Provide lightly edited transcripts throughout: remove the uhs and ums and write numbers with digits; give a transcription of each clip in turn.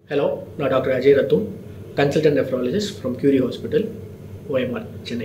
Hello, நான் doctor Ajay Rathoon, consultant nephrologist from கியூரி hospital, OMR, Chennai.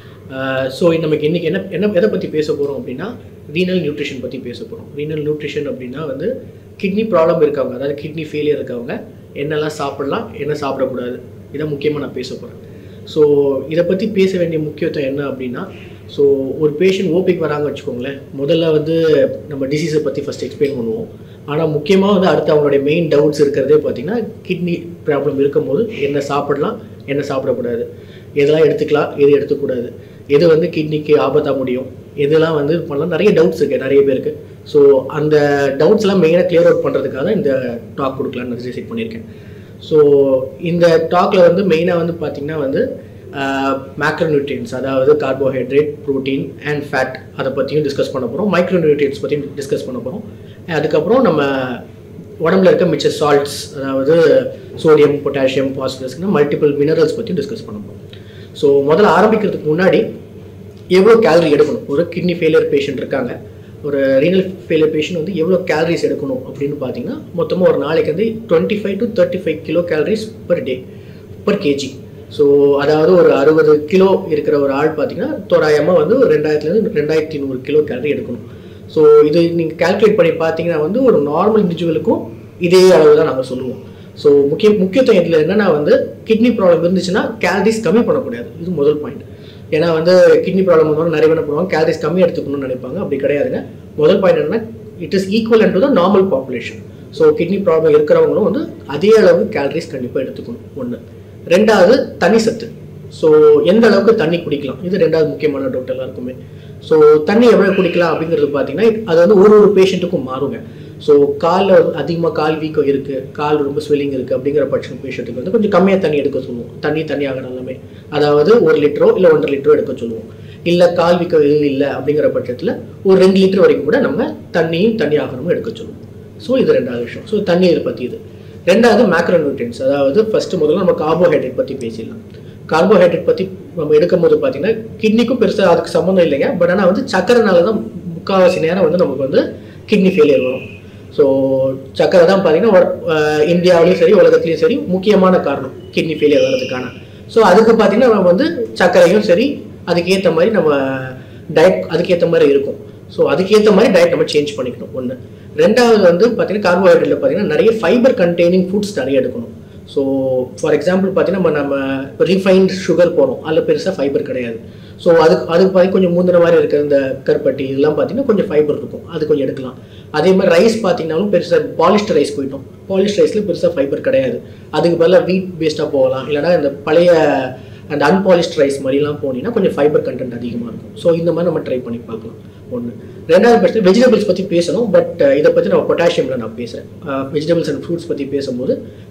So நமக்கு இன்றைக்கி எதை பற்றி பேச போகிறோம் அப்படின்னா ரீனல் நியூட்ரிஷன் பற்றி பேச போகிறோம். ரீனல் நியூட்ரிஷன் அப்படின்னா கிட்னி ப்ராப்ளம் இருக்கவங்க, அதாவது கிட்னி ஃபெயிலியர் இருக்கவங்க என்னெல்லாம் சாப்பிட்லாம், என்ன சாப்பிடக்கூடாது, இதை முக்கியமாக நான் பேச போகிறேன். ஸோ இதை பற்றி பேச வேண்டிய முக்கியத்துவம் என்ன அப்படின்னா, ஸோ ஒரு பேஷண்ட் ஓபிக்கு வராங்க வச்சுக்கோங்களேன், முதல்ல நம்ம டிசீஸை பற்றி ஃபஸ்ட் எக்ஸ்பிளைன் பண்ணுவோம். ஆனால் முக்கியமாக அடுத்து அவங்களுடைய மெயின் டவுட்ஸ் இருக்கிறதே பார்த்திங்கன்னா கிட்னி ப்ராப்ளம் இருக்கும்போது என்ன சாப்பிடலாம், என்ன சாப்பிடக்கூடாது, எதெல்லாம் எடுத்துக்கலாம், எது எடுத்துக்கூடாது, எது கிட்னிக்கு ஆபத்தாக முடியும், எதெல்லாம் பண்ணலாம், நிறைய டவுட்ஸ் இருக்குது நிறைய பேருக்கு. ஸோ அந்த டவுட்ஸ்லாம் மெயினாக கிளியர் அவுட் பண்ணுறதுக்காக தான் இந்த டாக் கொடுக்கலான்னு டிசைட் பண்ணியிருக்கேன். ஸோ இந்த டாக்கில் மெயினாக பார்த்திங்கன்னா மேக்ரோநியூட்ரியன்ஸ், அதாவது கார்போஹைட்ரேட், ப்ரோட்டீன் அண்ட் ஃபேட், அதை பற்றியும் டிஸ்கஸ் பண்ண போகிறோம். மைக்ரோநியூட்ரியன்ஸ் பற்றியும் டிஸ்கஸ் பண்ண போகிறோம். அதுக்கப்புறம் நம்ம உடம்புல இருக்க மிச்ச சால்ட்ஸ், அதாவது சோடியம், பொட்டாசியம், பாஸ்பரஸ்னு மல்டிபிள் மினரல்ஸ் பற்றியும் டிஸ்கஸ் பண்ண போகிறோம். ஸோ முதல்ல ஆரம்பிக்கிறதுக்கு முன்னாடி எவ்வளோ கேலரி எடுக்கணும், ஒரு கிட்னி ஃபெயிலியர் பேஷண்ட் இருக்காங்க, ஒரு ரீனல் ஃபெயிலியர் பேஷண்ட் எவ்வளோ கேலரிஸ் எடுக்கணும் அப்படின்னு பார்த்தீங்கன்னா மொத்தமாக ஒரு நாளைக்கு 25 to 35 kilo calories per day per KG. So அதாவது ஒரு 60 கிலோ இருக்கிற ஒரு ஆள் பார்த்தீங்கன்னா தோராயமாக 2000 to 2100 கிலோ கேலரி எடுக்கணும். ஸோ இது நீங்கள் கால்குலேட் பண்ணி பார்த்தீங்கன்னா ஒரு நார்மல் இண்டிவிஜுவலுக்கும் இதே அளவு தான் நாங்கள் சொல்லுவோம். ஸோ முக்கியத்துவம் இதில் என்னென்னா கிட்னி ப்ராப்ளம் இருந்துச்சுன்னா கேலரிஸ் கம்மி பண்ணக்கூடாது, இது முதல் பாயிண்ட். ஏன்னா கிட்னி ப்ராப்ளம் நிறைய என்ன பண்ணுவாங்க, கேலரிஸ் கம்மி எடுத்துக்கணும்னு நினைப்பாங்க. அப்படி கிடையாதுங்க. முதல் பாயிண்ட் என்னன்னா, it is equal to the normal population. So kidney problem இருக்கிறவங்களும் அதே அளவு கேலரிஸ் கண்டிப்பாக எடுத்துக்கணும். ஒன்று. ரெண்டாவது, தண்ணி சத்து. ஸோ எந்த அளவுக்கு தண்ணி குடிக்கலாம், இது ரெண்டாவது முக்கியமான டவுட் எல்லாருக்குமே. ஸோ தண்ணி எவ்வளோ குடிக்கலாம் அப்படிங்கிறது பார்த்தீங்கன்னா அது ஒரு பேஷண்ட்டுக்கும் மாறுங்க. ஸோ காலில் அதிகமாக கால் வீக்கம் இருக்குது, கால் ரொம்ப ஸ்வெல்லிங் இருக்குது அப்படிங்கிற பட்சம் பேஷண்ட்டுக்கு கொஞ்சம் கம்மியாக தண்ணி எடுக்க சொல்லுவோம். தண்ணியாக எல்லாமே, அதாவது 1 லிட்டரோ இல்லை 1.5 லிட்டரோ எடுக்க சொல்லுவோம். இல்லை கால் வீக்கம் இல்லை அப்படிங்கிற பட்சத்தில் ஒரு 2 லிட்டர் வரைக்கும் கூட நம்ம தண்ணி ஆகணுமோ எடுக்க சொல்லுவோம். ஸோ இது ரெண்டாவது விஷயம். ஸோ தண்ணி இதை பற்றி இது. ரெண்டாவது மேக்ரோநியூட்ரியன்ஸ், அதாவது ஃபஸ்ட்டு முதல்ல நம்ம கார்போஹைட்ரேட் பற்றி பேசிடலாம். கார்போஹைட்ரேட் பற்றி நம்ம எடுக்கும் போது பார்த்தீங்கன்னா கிட்னிக்கும் பெருசாக அதுக்கு சம்மந்தம் இல்லைங்க. பட் ஆனால் சக்கரைனால தான் முக்கால்வாசி நேரம் நமக்கு கிட்னி ஃபெயிலியர் வரும். ஸோ சக்கரை தான் பார்த்தீங்கன்னா இந்தியாவிலையும் சரி உலகத்துலேயும் சரி முக்கியமான காரணம் கிட்னி ஃபெயிலியர் வர்றதுக்கான. ஸோ அதுக்கு பார்த்தீங்கன்னா நம்ம சக்கரையும் சரி அதுக்கேற்ற மாதிரி நம்ம டயட் அதுக்கேற்ற மாதிரி இருக்கும். ஸோ அதுக்கேற்ற மாதிரி டயட் நம்ம சேஞ்ச் பண்ணிக்கணும். ஒன்று. ரெண்டாவது பார்த்தீங்கன்னா கார்போஹைட்ரேட்டில் பார்த்தீங்கன்னா நிறைய ஃபைபர் கண்டெய்னிங் ஃபுட்ஸ் நிறைய எடுக்கணும். ஸோ ஃபார் எக்ஸாம்பிள் பார்த்தீங்கன்னா நம்ம ரீஃபைன்ட் சுகர் போகிறோம், அதில் பெருசாக ஃபைபர் கிடையாது. ஸோ அதுக்கு பார்த்தீங்கன்னா கொஞ்சம் முந்தின மாதிரி இருக்கிற இந்த கருப்பட்டி இதெல்லாம் பார்த்தீங்கன்னா கொஞ்சம் ஃபைபர் இருக்கும், அது கொஞ்சம் எடுக்கலாம். அதே மாதிரி ரைஸ் பார்த்தீங்கன்னாலும் பெருசாக பாலிஷ்ட் ரைஸ் போயிட்டோம், பாலிஷ்ட் ரைஸில் பெருசாக ஃபைபர் கிடையாது. அதுக்கு பதிலாக வீட் பேஸ்டாக போகலாம், இல்லைனா இந்த பழைய அந்த அன்பாலிஷ்ட் ரைஸ் மாதிரிலாம் போனீங்கன்னா கொஞ்சம் ஃபைபர் கண்டென்ட் அதிகமாக இருக்கும். ஸோ இந்த மாதிரி நம்ம ட்ரை பண்ணி பார்க்கலாம். ஒன்று. ரெண்டாவது பட்சம் வெஜிடபிள்ஸ் பற்றி பேசணும். பட் இதை பற்றி நான் பொட்டாசியமில் நான் பேசுகிறேன். வெஜிடபிள்ஸ் அண்ட் ஃப்ரூட்ஸ் பற்றி பேசும்போது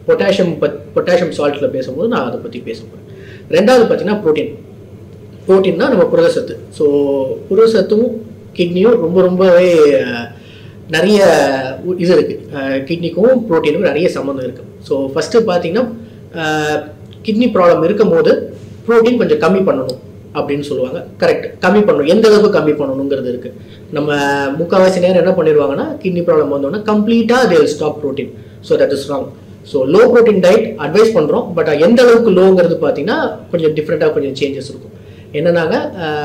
பொட்டாசியம் சால்ட்டில் பேசும்போது நான் அதை பற்றி பேச போகிறேன். ரெண்டாவது பார்த்தீங்கன்னா ப்ரோட்டீன்னா நம்ம புரதச்சத்து. ஸோ புரதச்சத்தும் கிட்னியும் ரொம்பவே நிறைய இது இருக்குது. கிட்னிக்கும் ப்ரோட்டீனுக்கும் நிறைய சம்மந்தம் இருக்குது. ஸோ ஃபஸ்ட்டு பார்த்தீங்கன்னா கிட்னி ப்ராப்ளம் இருக்கும் போது ப்ரோட்டீன் கொஞ்சம் கம்மி பண்ணணும் அப்படின்னு சொல்லுவாங்க. கரெக்ட், கம்மி பண்ணணும். எந்த அளவுக்கு கம்மி பண்ணணுங்கிறது இருக்குது. நம்ம முக்கால்வாசி நேரம் என்ன பண்ணிடுவாங்கன்னா கிட்னி ப்ராப்ளம் வந்தோன்னா கம்ப்ளீட்டாக they will stop protein. So that is wrong. So low protein diet advise பண்ணுறோம். பட் எந்த அளவுக்கு லோங்கிறது பார்த்தீங்கன்னா கொஞ்சம் டிஃப்ரெண்ட்டாக கொஞ்சம் சேஞ்சஸ் இருக்கும். என்னன்னாங்க,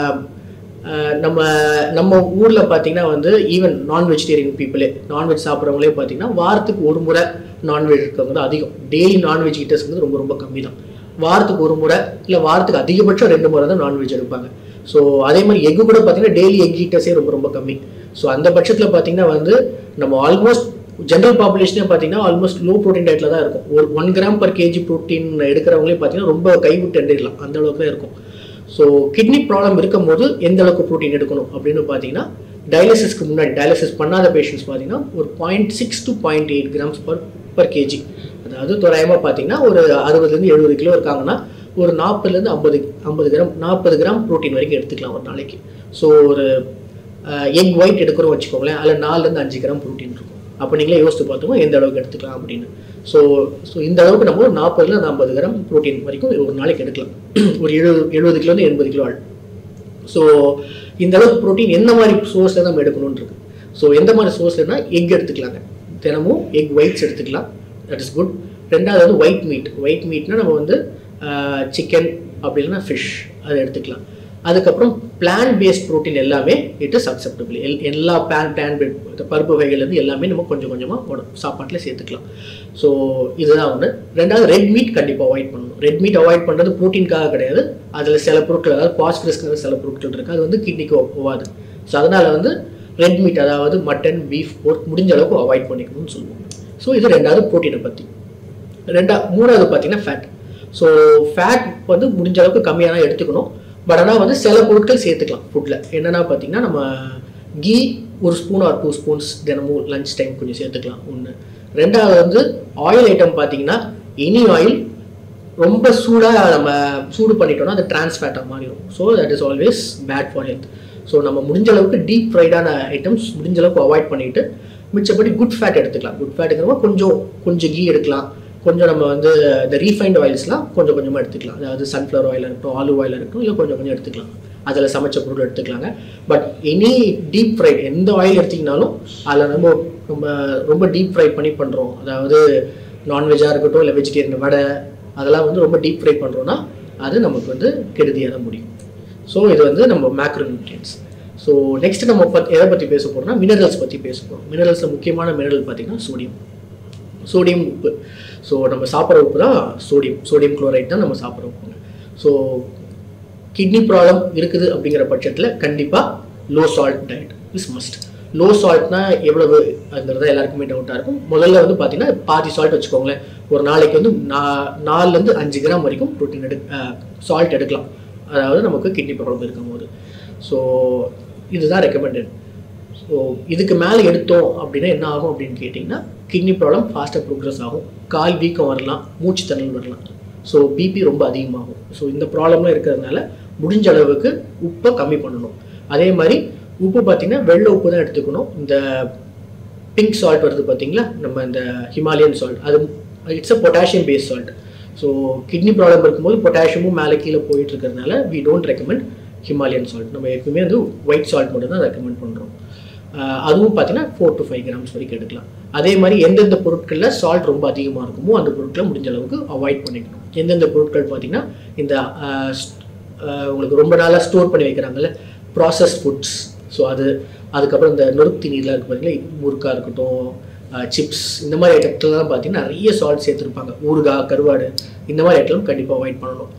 நம்ம ஊரில் பார்த்தீங்கன்னா ஈவன் நான் வெஜிடேரியன் பீப்புளே, நான்வெஜ் சாப்பிட்றவங்களே பார்த்தீங்கன்னா வாரத்துக்கு ஒரு முறை நான்வெஜ் இருக்கிறது அதிகம். டெய்லி நான்வெஜ் ஈட்டர்ஸ் ரொம்ப கம்மி தான். வாரத்துக்கு ஒரு முறை இல்லை வாரத்துக்கு அதிகபட்சம் 2 முறை தான் நான்வெஜ் எடுப்பாங்க. ஸோ அதே மாதிரி எக்கு கூட பார்த்தீங்கன்னா டெய்லி எக் ஈட்டர்ஸே ரொம்ப கம்மி. ஸோ அந்த பட்சத்தில் பார்த்தீங்கன்னா நம்ம ஆல்மோஸ்ட் ஜென்ரல் பாப்புலேஷனே பார்த்தீங்கன்னா ஆல்மோஸ்ட் லோ ப்ரோட்டீன் டயட்டில் தான் இருக்கும். ஒரு 1 கிராம் பர் கேஜி ப்ரோட்டீன் எடுக்கிறவங்களே பார்த்தீங்கன்னா ரொம்ப கைவிட்டு எண்டிடலாம், அந்த அளவுக்கு தான் இருக்கும். ஸோ கிட்னி ப்ராப்ளம் இருக்கும் போது எந்த அளவுக்கு ப்ரோட்டீன் எடுக்கணும் அப்படின்னு பார்த்தீங்கன்னா டயாலிசிஸ்க்கு முன்னாடி, டயாலிசிஸ் பண்ணாத பேஷண்ட்ஸ் பார்த்தீங்கன்னா ஒரு 0.6 to 0.8 கிராம்ஸ் பர் கேஜி. அதாவது தோராயமாக பார்த்தீங்கன்னா ஒரு 60 to 70 கிலோ இருக்காங்கன்னா ஒரு 40 to 50 கிராம் 40 கிராம் ப்ரோட்டீன் வரைக்கும் எடுத்துக்கலாம் ஒரு நாளைக்கு. ஸோ ஒரு எக் ஒயிட் எடுக்கிறோம் வச்சுக்கோங்களேன், அதில் 4 to 5 கிராம் ப்ரோட்டீன் இருக்கும். அப்போ நீங்களே யோசித்து பார்த்துக்கோங்க எந்த அளவுக்கு எடுத்துக்கலாம் அப்படின்னு. ஸோ இந்த அளவுக்கு நம்ம ஒரு 40 to 50 கிராம் ப்ரோட்டீன் வரைக்கும் ஒரு நாளைக்கு எடுக்கலாம். ஒரு 70 கிலோ 80 கிலோ ஆள். ஸோ இந்த அளவுக்கு ப்ரோட்டீன் எந்த மாதிரி சோர்ஸில் நம்ம எடுக்கணும்னு இருக்கு. ஸோ எந்த மாதிரி சோர்ஸ்லன்னா எக் எடுத்துக்கலாங்க, தினமும் எக் ஒயிட்ஸ் எடுத்துக்கலாம், தட் இஸ் குட். ரெண்டாவது வந்து ஒயிட் மீட்னா நம்ம வந்து சிக்கன் அப்படி இல்லைன்னா ஃபிஷ் அதை எடுத்துக்கலாம். அதுக்கப்புறம் பிளான் பேஸ்ட் ப்ரோட்டீன் எல்லாமே இட் இஸ் அக்செப்டபிள். எல்லா பருப்பு வகைகள்லேருந்து எல்லாமே நம்ம கொஞ்சம் கொஞ்சமாக சாப்பாட்டில் சேர்த்துக்கலாம். ஸோ இதுதான் ஒன்று. ரெண்டாவது ரெட் மீட் கண்டிப்பாக அவாய்ட் பண்ணணும். ரெட் மீட் அவாய்ட் பண்ணுறது ப்ரோட்டீனுக்காக கிடையாது, அதில் சில பொருட்கள் அதாவது பாஸ்பரஸ்க்கு சில பொருட்கள் இருக்குது, அது வந்து கிட்னிக்கு ஒவ்வாது. ஸோ அதனால் வந்து ரெட் மீட் அதாவது மட்டன் பீஃப் போர்க் முடிஞ்ச அளவுக்கு அவாய்ட் பண்ணிக்கணும்னு சொல்லுவோம். ஸோ இது ரெண்டாவது ப்ரோட்டீனை பற்றி. மூணாவது பார்த்தீங்கன்னா ஃபேட். ஸோ ஃபேட் வந்து முடிஞ்ச அளவுக்கு கம்மியாக தான் எடுத்துக்கணும். பட் ஆனால் வந்து சில பொருட்கள் சேர்த்துக்கலாம் ஃபுட்டில். என்னென்னா பார்த்தீங்கன்னா நம்ம கீ 1 ஸ்பூன் ஆர் 2 ஸ்பூன்ஸ் தினமும் லஞ்ச் டைம் கொஞ்சம் சேர்த்துக்கலாம் ஒன்று. ரெண்டாவது வந்து ஆயில் ஐட்டம் பார்த்தீங்கன்னா எனி ஆயில் ரொம்ப சூடாக நம்ம சூடு பண்ணிட்டோம்னா அது டிரான்ஸ் ஃபேட்டாக மாறிடும். So that is always bad for health. ஸோ நம்ம முடிஞ்ச அளவுக்கு டீப் ஃப்ரைடான ஐட்டம்ஸ் முடிஞ்ச அளவுக்கு அவாய்ட் பண்ணிவிட்டு மிச்சப்படி குட் ஃபேட் எடுத்துக்கலாம். குட் ஃபேட்டுங்கிறப்ப கொஞ்சம் கீ எடுக்கலாம், கொஞ்சம் நம்ம வந்து இந்த ரீஃபைண்ட் ஆயில்ஸ்லாம் கொஞ்சம் கொஞ்சமாக எடுத்துக்கலாம். அதாவது சன்ஃப்ளவர் ஆயில் இருக்கட்டும், ஆலிவ் ஆயில் இருக்கட்டும், இல்லை கொஞ்சம் எடுத்துக்கலாம். அதில் சமைச்ச பொருள் எடுத்துக்கலாங்க. பட் எனி டீப் ஃப்ரைட் எந்த ஆயில் எடுத்திங்கனாலும் அதில் நம்ம ரொம்ப டீப் ஃப்ரை பண்ணி பண்ணுறோம், அதாவது நான்வெஜ்ஜாக இருக்கட்டும் இல்லை வெஜிடேரியன் வடை அதெல்லாம் வந்து ரொம்ப டீப் ஃப்ரை பண்ணுறோன்னா அது நமக்கு வந்து கெடுதியாக தான் முடியும். ஸோ இது வந்து நம்ம மேக்ரோ நியூட்ரியன்ஸ். ஸோ நெக்ஸ்ட் நம்ம எதை பற்றி பேச போகிறோம்னா மினரல்ஸ் பற்றி பேச போகிறோம். மினரல்ஸில் முக்கியமான மினரல் பார்த்திங்கன்னா சோடியம் உப்பு. ஸோ நம்ம சாப்பிட்ற உப்பு தான் சோடியம் குளோரைட் தான் நம்ம சாப்பிட்ற உப்புங்க. ஸோ கிட்னி ப்ராப்ளம் இருக்குது அப்படிங்கிற பட்சத்தில் கண்டிப்பாக low salt diet is must. Low சால்ட்னா எவ்வளவு அதுங்கிறத எல்லாருக்குமே டவுட்டாக இருக்கும். முதல்ல வந்து பார்த்தீங்கன்னா பாதி சால்ட் வச்சுக்கோங்களேன். ஒரு நாளைக்கு வந்து 4 to 5 கிராம் வரைக்கும் ப்ரோட்டீன் சால்ட் எடுக்கலாம், அதாவது நமக்கு கிட்னி ப்ராப்ளம் இருக்கும் போது. ஸோ இதுதான் ரெக்கமெண்டட். ஸோ இதுக்கு மேலே எடுத்தோம் அப்படின்னா என்ன ஆகும் அப்படின்னு கேட்டிங்கன்னா கிட்னி ப்ராப்ளம் ஃபாஸ்ட்டாக ப்ரோக்ரஸ் ஆகும், கால் வீக்கம் வரலாம், மூச்சு திணறல் வரலாம், ஸோ பிபி ரொம்ப அதிகமாகும். ஸோ இந்த ப்ராப்ளம்லாம் இருக்கிறதுனால முடிஞ்ச அளவுக்கு உப்பை கம்மி பண்ணணும். அதே மாதிரி உப்பு பார்த்திங்கன்னா வெள்ளை உப்பு தான் எடுத்துக்கணும். இந்த பிங்க் சால்ட் வருது பார்த்தீங்களா, நம்ம இந்த ஹிமாலயன் சால்ட், அது it's a potassium based salt. So kidney problem இருக்கும்போது பொட்டாசியமும் மேலே கீழே போயிட்டு இருக்கிறதுனால we don't recommend Himalayan salt. நம்ம எப்பவுமே வந்து ஒயிட் சால்ட் மட்டும் தான் ரெக்கமெண்ட் பண்ணுறோம். அதுவும் பார்த்தீங்கன்னா 4 to 5 கிராம்ஸ் வரைக்கும் எடுக்கலாம். அதே மாதிரி எந்தெந்த பொருட்களில் சால்ட் ரொம்ப அதிகமாக இருக்குமோ அந்த பொருட்களை முடிஞ்ச அளவுக்கு அவாய்ட் பண்ணிக்கணும். எந்தெந்த பொருட்கள் பார்த்தீங்கன்னா இந்த உங்களுக்கு ரொம்ப நாளாக ஸ்டோர் பண்ணி வைக்கிறாங்கல்ல ப்ராசஸ் ஃபுட்ஸ், ஸோ அதுக்கப்புறம் இந்த நொறுக்கு நீர்லாம் இருக்குது பார்த்தீங்கன்னா, முறுக்காக இருக்கட்டும், சிப்ஸ், இந்த மாதிரி ஐட்டத்துலாம் பார்த்தீங்கன்னா நிறைய சால்ட் சேர்த்துருப்பாங்க. ஊறுகாய், கருவாடு, இந்த மாதிரி ஐட்டம் கண்டிப்பாக அவாய்ட் பண்ணணும்.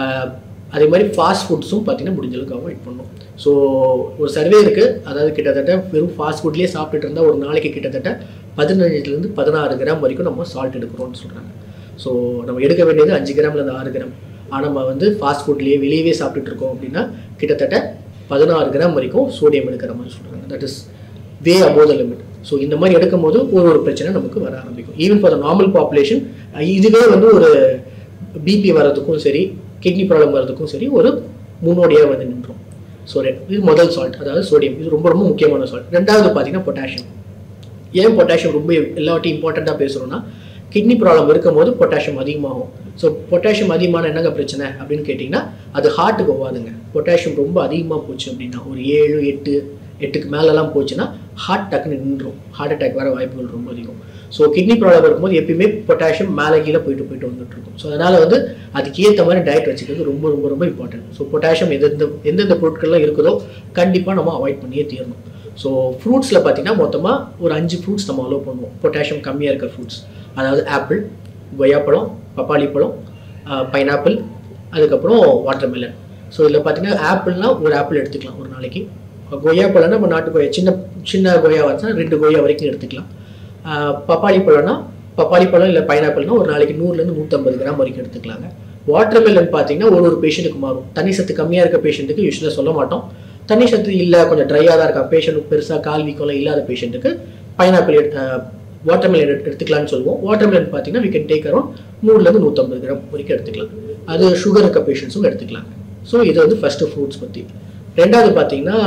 அதே மாதிரி ஃபாஸ்ட் ஃபுட்ஸும் பார்த்தீங்கன்னா முடிஞ்ச அளவுக்கு அவாய்ட் பண்ணணும். ஸோ ஒரு சர்வே இருக்குது, அதாவது கிட்டத்தட்ட வெறும் ஃபாஸ்ட் ஃபுட்லேயே சாப்பிட்டுட்டு இருந்தால் ஒரு நாளைக்கு கிட்டத்தட்ட 15 to 16 கிராம் வரைக்கும் நம்ம சால்ட் எடுக்கிறோம்னு சொல்கிறாங்க. ஸோ நம்ம எடுக்க வேண்டியது 5 கிராம்லேருந்து 6 கிராம். ஆனால் நம்ம வந்து ஃபாஸ்ட் ஃபுட்லேயே வெளியவே சாப்பிட்டுட்டு இருக்கோம் அப்படின்னா கிட்டத்தட்ட 16 கிராம் வரைக்கும் சோடியம் எடுக்கிற மாதிரி சொல்கிறாங்க. That is way above the limit. So இந்த மாதிரி எடுக்கும் போது ஒரு பிரச்சனை நமக்கு வர ஆரம்பிக்கும். Even for the normal population இதுவே வந்து ஒரு பிபி வர்றதுக்கும் சரி, கிட்னி ப்ராப்ளம் வர்றதுக்கும் சரி ஒரு முன்னோடியாக வந்து நின்றோம். ஸோ இது முதல் சால்ட், அதாவது சோடியம். இது ரொம்ப ரொம்ப முக்கியமான சால்ட். ரெண்டாவது பார்த்தீங்கன்னா பொட்டாசியம். ஏன் பொட்டாசியம் ரொம்ப எல்லாத்தையும் இம்பார்ட்டண்ட்டாக பேசுகிறோன்னா கிட்னி ப்ராப்ளம் இருக்கும் போது பொட்டாசியம் அதிகமாகும். ஸோ பொட்டாசியம் அதிகமான என்னங்க பிரச்சனை அப்படின்னு கேட்டிங்கன்னா அது ஹார்ட்டுக்கு போகாதுங்க. பொட்டாசியம் ரொம்ப அதிகமாக போச்சு அப்படின்னா ஒரு 7, 8க்கு மேலெலாம் போச்சுன்னா ஹார்ட் டக்குன்னு நின்றும், ஹார்ட் அட்டாக் வர வாய்ப்புகள் ரொம்ப அதிகம். ஸோ கிட்னி ப்ராப்ளம் இருக்கும்போது எப்பயுமே பொட்டாசியம் மேலே கீழே போயிட்டு வந்துட்டு இருக்கும். ஸோ அதனால் வந்து அதுக்கு ஏற்ற மாதிரி டயட் வச்சுக்கிறது ரொம்ப ரொம்ப ரொம்ப இம்பார்ட்டன்ட். ஸோ பொட்டாசியம் எந்தெந்த பொருட்கள்லாம் இருக்குதோ கண்டிப்பாக நம்ம அவாய்ட் பண்ணியே தீரணும். ஸோ ஃப்ரூட்ஸில் பார்த்தீங்கன்னா மொத்தமாக ஒரு 5 ஃப்ரூட்ஸ் நம்ம அலோவ் பண்ணுவோம் பொட்டாசியம் கம்மியாக இருக்கிற ஃப்ரூட்ஸ். அதாவது ஆப்பிள், கொய்யாப்பழம், பப்பாளி பழம், பைனாப்பிள், அதுக்கப்புறம் வாட்டர்மெலன். ஸோ இதில் பார்த்தீங்கன்னா ஆப்பிள்னால் ஒரு ஆப்பிள் எடுத்துக்கலாம் ஒரு நாளைக்கு. கொய்யாப்பழம்னா நம்ம நாட்டு கொய்யா சின்ன கொய்யா வச்சா 2 கொய்யா வரைக்கும் எடுத்துக்கலாம். பப்பாளி பழம் இல்லை பைனாப்பிள்னா ஒரு நாளைக்கு 100 to 150 கிராம் வரைக்கும் எடுத்துக்கலாங்க. வாட்டர்மெலன் பார்த்தீங்கன்னா ஒரு பேஷண்ட்டுக்கு மாறும். தண்ணி சத்து கம்மியாக இருக்க பேஷண்ட்டுக்கு யூஸ்வலாக சொல்ல மாட்டோம். தண்ணி சத்து இல்லை கொஞ்சம் ட்ரையாக தான் இருக்கா பேஷண்ட், பெருசாக கால் வீக்கம்லாம் இல்லாத பேஷண்ட்டுக்கு பைனாப்பிள் வாட்டர்மெலன் எடுத்துக்கலாம்னு சொல்லுவோம். வாட்டர்மெலன் பார்த்தீங்கன்னா we can take around 100 to 150 gram வரைக்கும் எடுத்துக்கலாம். அது சுகர் இருக்க பேஷண்ட்ஸும் எடுத்துக்கலாங்க. ஸோ இது வந்து ஃபஸ்ட்டு ஃப்ரூட்ஸ் பற்றி. ரெண்டாவது பார்த்தீங்கன்னா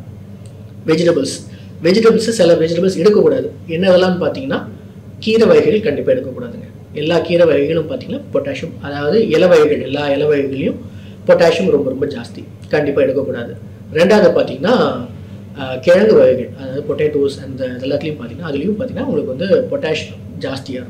வெஜிடபிள்ஸ் சில வெஜிடபிள்ஸ் எடுக்கக்கூடாது. என்னதெல்லாம் பார்த்தீங்கன்னா கீரை வகைகள் கண்டிப்பாக எடுக்கக்கூடாதுங்க. எல்லா கீரை வகைகளும் பார்த்தீங்கன்னா பொட்டாசியம், அதாவது எல்லா இலை வகைகளையும் பொட்டாசியம் ரொம்ப ரொம்ப ஜாஸ்தி, கண்டிப்பாக எடுக்கக்கூடாது. ரெண்டாவது பார்த்தீங்கன்னா கிழங்கு வகைகள், அதாவது பொட்டேட்டோஸ் அந்த எல்லாத்துலேயும் பார்த்தீங்கன்னா அதுலேயும் பார்த்தீங்கன்னா உங்களுக்கு வந்து பொட்டாசியம் ஜாஸ்தியாக இருக்கும்.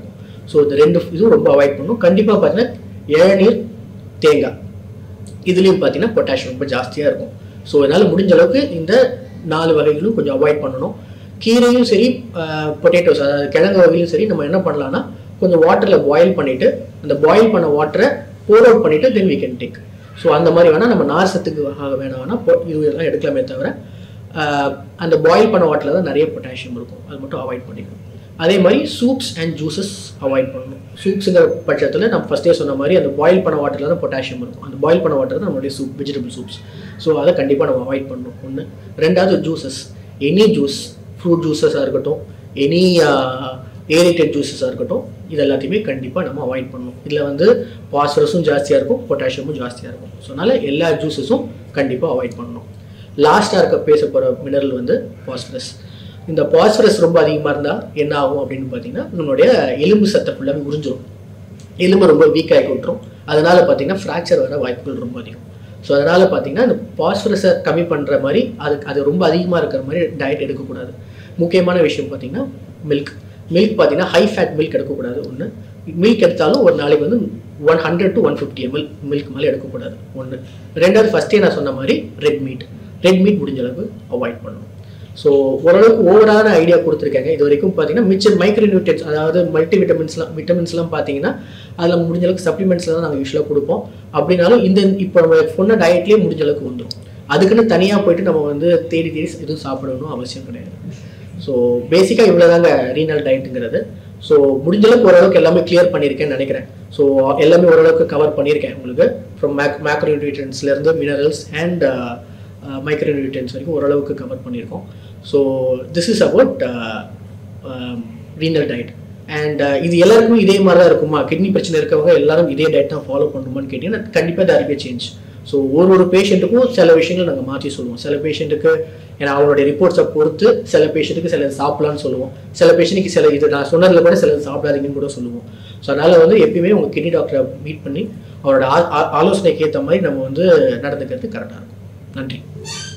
ஸோ இந்த 2 இதுவும் ரொம்ப அவாய்ட் பண்ணணும். கண்டிப்பாக பார்த்தீங்கன்னா இளநீர், தேங்காய் இதுலேயும் பார்த்தீங்கன்னா பொட்டாசியம் ரொம்ப ஜாஸ்தியாக இருக்கும். ஸோ அதனால் முடிஞ்ச அளவுக்கு இந்த 4 வகைகளும் கொஞ்சம் அவாய்ட் பண்ணணும். கீரையும் சரி, பொட்டேட்டோஸ் அதாவது கிழங்கு வகையிலும் சரி, நம்ம என்ன பண்ணலாம்னா கொஞ்சம் வாட்டரில் பாயில் பண்ணிவிட்டு அந்த பாயில் பண்ண வாட்டரை போர் அவுட் பண்ணிவிட்டு தென் வீ கேன் டேக். ஸோ அந்த மாதிரி வேணால் நம்ம நார் சத்துக்கு வேணாம்னா இதெல்லாம் எடுக்கலாமே தவிர அந்த பாயில் பண்ண வாட்டரில் தான் நிறைய பொட்டாசியம் இருக்கும், அது மட்டும் அவாய்ட் பண்ணிக்கணும். அதே மாதிரி சூப்ஸ் அண்ட் ஜூஸஸ் அவாய்ட் பண்ணணும். சூப்ஸுங்கிற பட்சத்தில் நம்ம ஃபஸ்ட்டே சொன்ன மாதிரி அந்த பாயில் பண்ண வாட்டரில் தான் பொட்டாசியம் இருக்கும். அந்த பாயில் பண்ண வாட்டர் தான் நம்மளுடைய சூப், வெஜிடபிள் சூப்ஸ். ஸோ அதை கண்டிப்பாக நம்ம அவாய்ட் பண்ணணும். ஒன்று. ரெண்டாவது ஜூஸஸ், எனி ஜூஸ், ஃப்ரூட் ஜூஸஸாக இருக்கட்டும், எனி ஏரேட்டட் ஜூஸஸாக இருக்கட்டும், இது எல்லாத்தையுமே கண்டிப்பாக நம்ம அவாய்ட் பண்ணணும். இதில் வந்து பாஸ்பரஸும் ஜாஸ்தியாக இருக்கும், பொட்டாசியமும் ஜாஸ்தியாக இருக்கும். ஸோ அதனால் எல்லா ஜூஸஸும் கண்டிப்பாக அவாய்ட் பண்ணணும். லாஸ்ட்டாக பேச போகிற மினரல் வந்து பாஸ்பரஸ். இந்த பாஸ்பரஸ் ரொம்ப அதிகமாக இருந்தால் என்ன ஆகும் அப்படின்னு பார்த்தீங்கன்னா நம்மளுடைய எலும்பு சத்தை ஃபுல்லாக உறிஞ்சிடும், எலும்பு ரொம்ப வீக்காகி விட்டுரும். அதனால் பார்த்தீங்கன்னா ஃப்ராக்சர் வர வாய்ப்புகள் ரொம்ப அதிகம். ஸோ அதனால் பார்த்தீங்கன்னா இந்த பாஸ்பரஸை கம்மி பண்ணுற மாதிரி அது ரொம்ப அதிகமாக இருக்கிற மாதிரி டயட் எடுக்கக்கூடாது. முக்கியமான விஷயம் பார்த்தீங்கன்னா மில்க் பார்த்தீங்கன்னா ஹை ஃபேட் மில்க் எடுக்கக்கூடாது. ஒன்று. மில்க் எடுத்தாலும் ஒரு நாளைக்கு வந்து 100 to 150 ml மில்க் மேலே எடுக்கக்கூடாது. ஒன்று. ரெண்டாவது, ஃபஸ்ட்டே நான் சொன்ன மாதிரி ரெட் மீட் முடிஞ்ச அளவுக்கு அவாய்ட் பண்ணணும். ஸோ ஓரளவுக்கு ஓவரான ஐடியா கொடுத்துருக்காங்க. இது வரைக்கும் பார்த்தீங்கன்னா மிச்சம் மைக்ரோ நியூட்ரியன்ஸ் அதாவது மல்டி விட்டமின்ஸ்லாம் பார்த்தீங்கன்னா அதில் முடிஞ்ச அளவுக்கு சப்ளிமெண்ட்ஸில் தான் நாங்கள் யூஸ்வலாக கொடுப்போம். அப்படின்னாலும் இப்போ நம்ம சொன்ன டயட்லேயே முடிஞ்ச அளவுக்கு வந்துடும். அதுக்குன்னு தனியாக போயிட்டு நம்ம வந்து தேடி எதுவும் சாப்பிடணும் அவசியம் கிடையாது. ஸோ பேசிக்காக இவ்வளோ தாங்க ரீனல் டயட்டுங்கிறது. ஸோ முடிஞ்சளவுக்கு ஓரளவுக்கு எல்லாமே கிளியர் பண்ணியிருக்கேன்னு நினைக்கிறேன். ஸோ எல்லாமே ஓரளவுக்கு கவர் பண்ணியிருக்கேன் உங்களுக்கு. ஃப்ரம் மேக்ரோ நியூட்ரியன்ஸ்லேருந்து மினரல்ஸ் அண்ட் மைக்ரோ நியூட்ரியன்ஸ் வரைக்கும் ஓரளவுக்கு கவர் பண்ணியிருக்கோம். So this is about renal diet. And இது எல்லாருக்கும் இதே மாதிரி தான் இருக்குமா? கிட்னி பிரச்சனை இருக்கவங்க எல்லாரும் இதே டயட் தான் ஃபாலோ பண்ணணுமான்னு கேட்டிங்கன்னா கண்டிப்பாக there will be change. So ஒரு பேஷண்ட்டுக்கும் சில விஷயங்கள் நாங்கள் மாற்றி சொல்லுவோம். சில பேஷண்ட்டுக்கு ஏன்னா அவங்களுடைய ரிப்போர்ட்ஸை பொறுத்து சில பேஷண்ட்டுக்கு சில சாப்பிடலான்னு சொல்லுவோம், சில பேஷண்ட்டுக்கு சில இது நான் சொன்னதில் கூட சில சாப்பிடாதீங்கன்னு கூட சொல்லுவோம். ஸோ அதனால் வந்து எப்பயுமே உங்கள் கிட்னி டாக்டரை மீட் பண்ணி அவரோட ஆலோசனைக்கு ஏற்ற மாதிரி நம்ம வந்து நடந்துக்கிறது கரெக்டாக இருக்கும். நன்றி.